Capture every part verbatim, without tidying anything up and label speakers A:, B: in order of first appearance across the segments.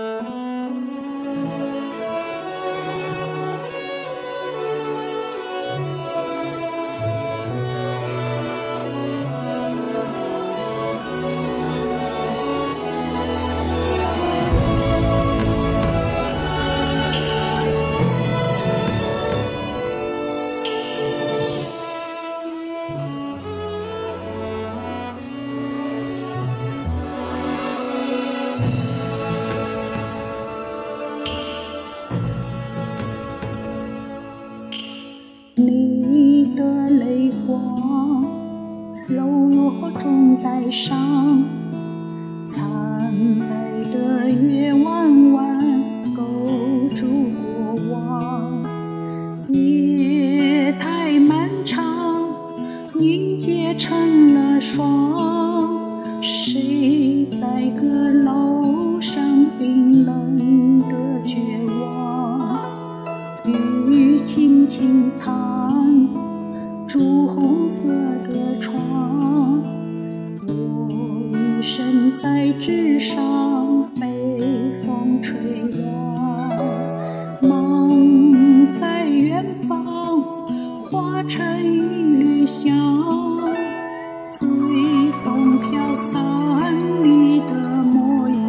A: 你的泪光柔弱中带伤，惨白的月弯弯勾住过往，夜太漫长，凝结成了霜。是谁在阁楼上冰冷的绝望？雨轻轻弹朱红色的窗，我一身在纸上被风吹乱，梦在远方化成一缕香，随风飘散你的模样。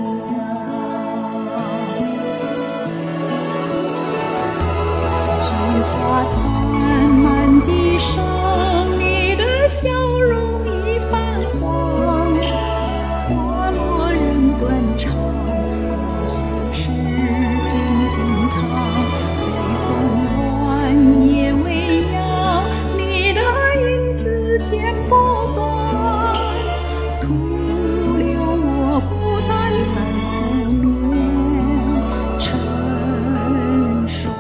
A: 菊花残满地上，你的笑容已泛黄，花落人断肠，我心事静静躺，北风乱夜未央，你的影子剪不断，徒留我孤单在湖面成霜。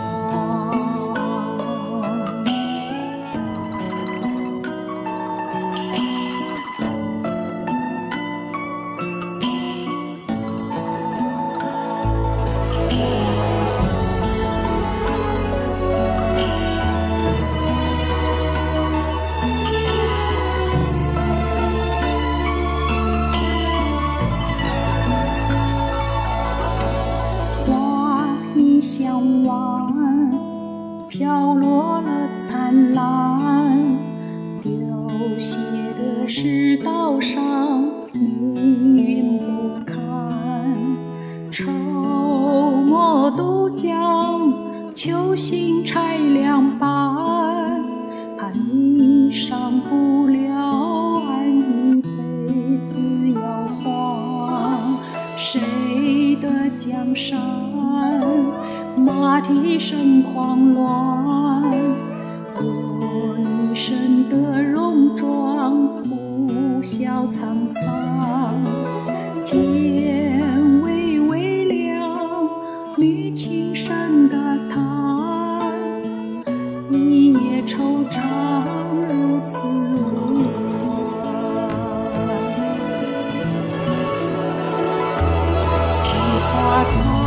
A: 向晚飘落了灿烂，凋谢的世道上命运不堪。愁墨都将秋心拆两半，怕你上不了岸，一辈子摇晃。谁的江山马蹄声狂乱，我一身的戎装呼啸沧桑。天微微亮，你轻声的叹，一夜惆怅如此无端。菊花残